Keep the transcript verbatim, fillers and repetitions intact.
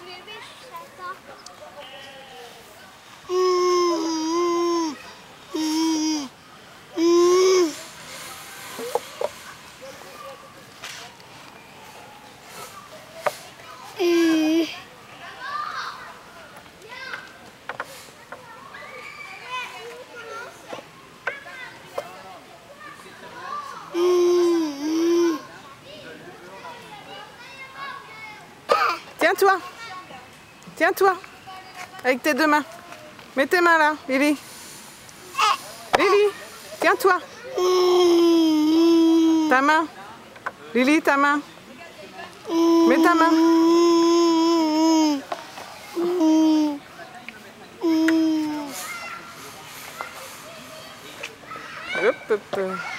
Tiens-toi. Tiens-toi. Avec tes deux mains. Mets tes mains là, Lily. Lily, tiens-toi. Ta main. Lily, ta main. Mets ta main. Hop, hop.